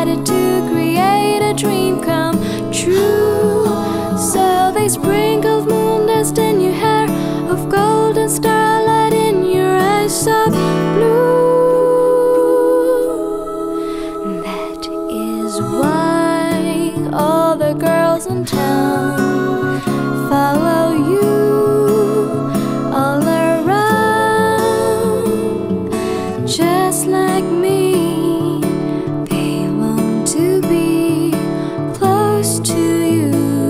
decided to create a dream come true. So they sprinkled moon dust in your hair, of golden starlight in your eyes of blue. That is why all the girls in town follow you all around. Just like me, they long to be close to you.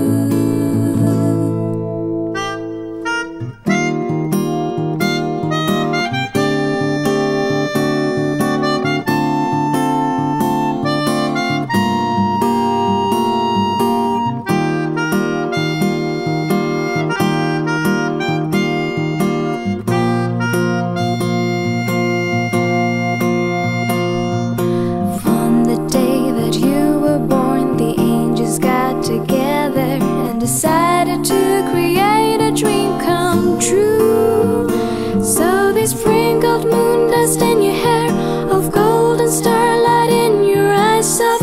Together and decided to create a dream come true. So they sprinkled moon dust in your hair, of golden starlight in your eyes of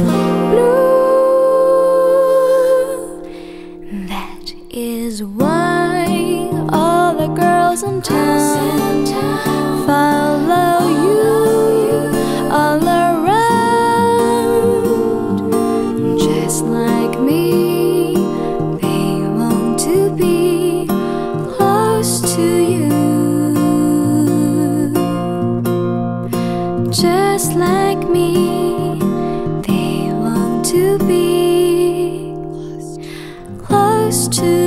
blue. That is why all the girls in town follow you all around. Just like me, just like me, they long to be close to